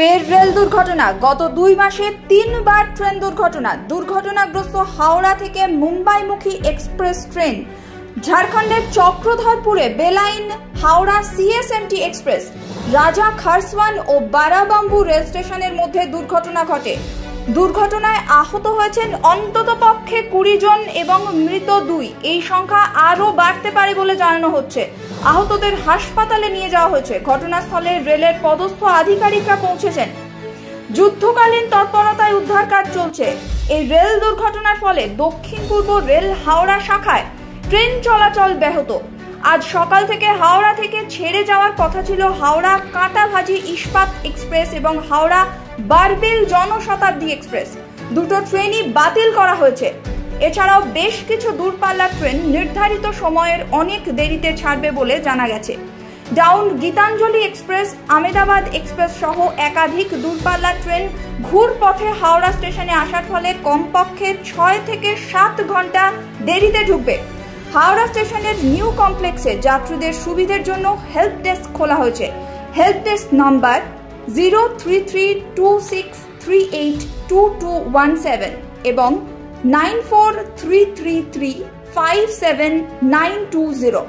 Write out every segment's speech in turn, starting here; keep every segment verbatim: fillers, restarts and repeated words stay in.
ফের রেল দুর্ঘটনা। গত দুই মাসে তিনবার ট্রেন দুর্ঘটনা। দুর্ঘটনাগ্রস্ত হাওড়া থেকে মুম্বাইমুখী এক্সপ্রেস ট্রেন। ঝাড়খণ্ডের চক্রধরপুরে বেলাইন হাওড়া সিএসএমটি এক্সপ্রেস। রাজা খারসওয়ান ও বারাবাম্বু রেল স্টেশনের মধ্যে দুর্ঘটনা ঘটে। দুর্ঘটনায় আহত হয়েছেন অন্তত পক্ষে কুড়ি জন এবং মৃত দুই। এই সংখ্যা আরও বাড়তে পারে বলে জানানো হচ্ছে। আহতদের হাসপাতালে নিয়ে যাওয়া হয়েছে। ঘটনাস্থলে রেলের পদস্থ আধিকারিকরা পৌঁছেছেন। যুদ্ধকালীন তৎপরতায় উদ্ধার কাজ চলছে। এই রেল দুর্ঘটনার ফলে দক্ষিণ পূর্ব রেল হাওড়া শাখায় ট্রেন চলাচল ব্যাহত। আজ সকাল থেকে হাওড়া থেকে ছেড়ে যাওয়ার কথা ছিল হাওড়া কাঁটাভাজি ইস্পাত এক্সপ্রেস এবং হাওড়া বারবিল জনশতাব্দী এক্সপ্রেস। দুটো ট্রেনই বাতিল করা হয়েছে। এছাড়াও বেশ কিছু দূরপাল্লার ট্রেন নির্ধারিত সময়ের অনেক দেরিতে ছাড়বে বলে জানা গেছে। Down Gitanjali express, Ahmedabad express সহ একাধিক দূরপাল্লার ট্রেন ঘুরপথে হাওড়া স্টেশনে আসার ফলে কমপক্ষে ছয় থেকে সাত ঘন্টা দেরিতে ঢুকবে। হাওড়া স্টেশনের নিউ কমপ্লেক্সে যাত্রীদের সুবিধার জন্য হেল্প ডেস্ক খোলা হয়েছে। Help desk number zero three three two six three eight two two one seven এবং nine four three three three five seven nine two zero.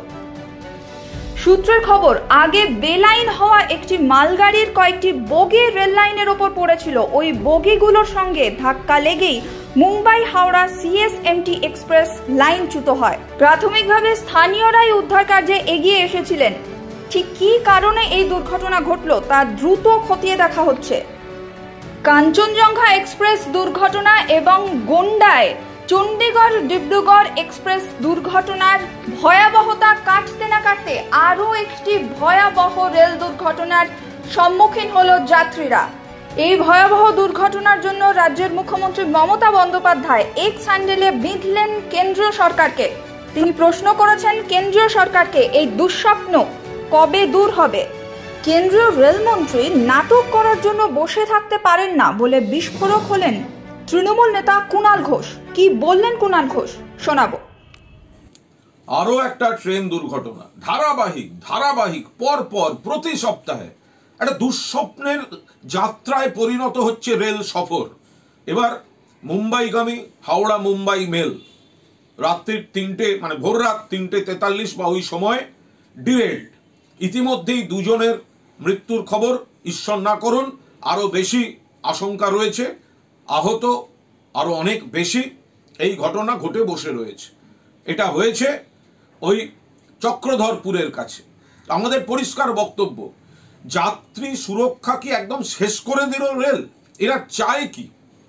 সূত্রের খবর, আগে বেলাইন হওয়া একটি মালগাড়ির কয়েকটি বগি রেল লাইনের ওপর পড়েছিল। ওই বগিগুলোর সঙ্গে ধাক্কা লেগেই মুম্বাই হাওড়া সিএসএমটি এক্সপ্রেস লাইনচ্যুত হয়। প্রাথমিকভাবে স্থানীয়রাই উদ্ধার কার্যে এগিয়ে এসেছিলেন। ঠিক কী কারণে এই দুর্ঘটনা ঘটল তা দ্রুত খতিয়ে দেখা হচ্ছে। কাঞ্চনজঙ্ঘা এক্সপ্রেস দুর্ঘটনা এবং গোন্ডায় চণ্ডীগড় ডিব্রুগড় এক্সপ্রেস দুর্ঘটনার ভয়াবহতা কাটতে না কাটতে আরও একটি ভয়াবহ রেল দুর্ঘটনার সম্মুখীন হল যাত্রীরা। এই ভয়াবহ দুর্ঘটনার জন্য রাজ্যের মুখ্যমন্ত্রী মমতা বন্দ্যোপাধ্যায় এক স্যান্ডেলে বিঁধলেন কেন্দ্রীয় সরকারকে। তিনি প্রশ্ন করেছেন কেন্দ্রীয় সরকারকে, এই দুঃস্বপ্ন কবে দূর হবে? কেন্দ্রীয় রেলমন্ত্রী নাটক করার জন্য বসে থাকতে পারেন না বলে বিস্ফোরক হলেন তৃণমূল নেতা কুণাল ঘোষ। কি বললেন কুণাল ঘোষ শোনাবো। আরো একটা ট্রেন দুর্ঘটনা, ধারাবাহিক ধারাবাহিক পর পর প্রতি সপ্তাহে একটা দুঃস্বপ্নের যাত্রায় পরিণত হচ্ছে রেল সফর। এবার মুম্বাইগামী হাওড়া মুম্বাই মেল রাত্রির তিনটে মানে ভোর রাত তিনটে তেতাল্লিশ বা ওই সময় ডিরেল্ড। ইতিমধ্যেই দুজনের মৃত্যুর খবর, ঈশ্বর না করুন আরও বেশি আশঙ্কা রয়েছে, আহত আরও অনেক বেশি। এই ঘটনা ঘটে বসে রয়েছে। এটা হয়েছে ওই চক্রধরপুরের কাছে। আমাদের পরিষ্কার বক্তব্য, যাত্রী সুরক্ষা কি একদম শেষ করে দিল রেল? এরা চায় কি?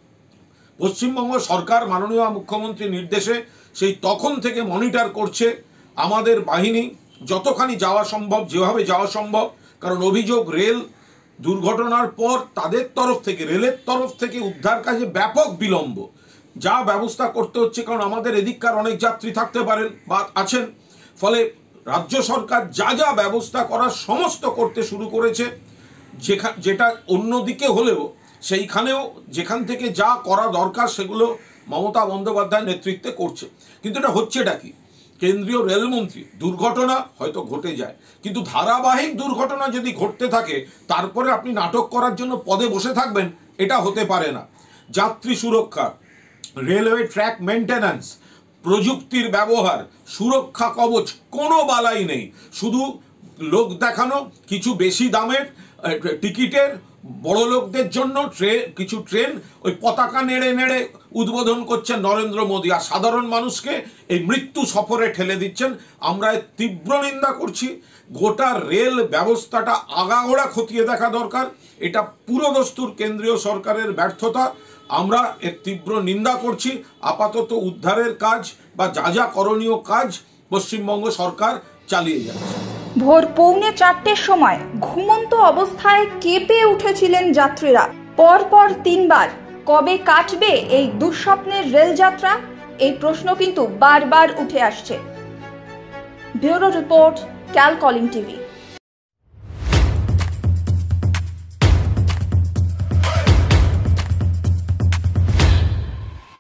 পশ্চিমবঙ্গ সরকার মাননীয় মুখ্যমন্ত্রীর নির্দেশে সেই তখন থেকে মনিটর করছে আমাদের বাহিনী যতখানি যাওয়া সম্ভব, যেভাবে যাওয়া সম্ভব। কারণ অভিযোগ রেল দুর্ঘটনার পর তাদের তরফ থেকে, রেলের তরফ থেকে উদ্ধার কাজে ব্যাপক বিলম্ব। যা ব্যবস্থা করতে হচ্ছে, কারণ আমাদের এদিককার অনেক যাত্রী থাকতে পারেন বা আছেন, ফলে রাজ্য সরকার যা যা ব্যবস্থা করার সমস্ত করতে শুরু করেছে। যেখানে যেটা অন্যদিকে হলেও সেইখানেও যেখান থেকে যা করা দরকার সেগুলো মমতা বন্দ্যোপাধ্যায়ের নেতৃত্বে করছে। কিন্তু এটা হচ্ছেটা কি? কেন্দ্রীয় রেলমন্ত্রী, দুর্ঘটনা হয়তো ঘটে যায়, কিন্তু ধারাবাহিক দুর্ঘটনা যদি ঘটতে থাকে তারপরে আপনি নাটক করার জন্য পদে বসে থাকবেন, এটা হতে পারে না। যাত্রী সুরক্ষা, রেলওয়ে ট্র্যাক মেনটেন্যান্স, প্রযুক্তির ব্যবহার, সুরক্ষা কবচ, কোনো বালাই নেই। শুধু লোক দেখানো, কিছু বেশি দামের টিকিটের বড় লোকদের জন্য ট্রেন, কিছু ট্রেন ওই পতাকা নেড়ে নেড়ে উদ্বোধন করছেন নরেন্দ্র মোদী, আর সাধারণ মানুষকে এই মৃত্যু সফরে ঠেলে দিচ্ছেন। আমরা এর তীব্র নিন্দা করছি। গোটা রেল ব্যবস্থাটা আগাগোড়া খতিয়ে দেখা দরকার। এটা পুরোদস্তুর কেন্দ্রীয় সরকারের ব্যর্থতা। আমরা এর তীব্র নিন্দা করছি। আপাতত উদ্ধারের কাজ বা যা যা করণীয় কাজ পশ্চিমবঙ্গ সরকার চালিয়ে যাচ্ছে। ভোর পৌনে চারটের সময় ঘুমন্ত অবস্থায় কেঁপে উঠেছিলেন যাত্রীরা। পরপর তিনবার কবে কাটবে এই দুঃস্বপ্নের রেলযাত্রা, এই প্রশ্ন কিন্তু বারবার উঠে আসছে। ব্যুরো রিপোর্ট, ক্যালকলিং টিভি।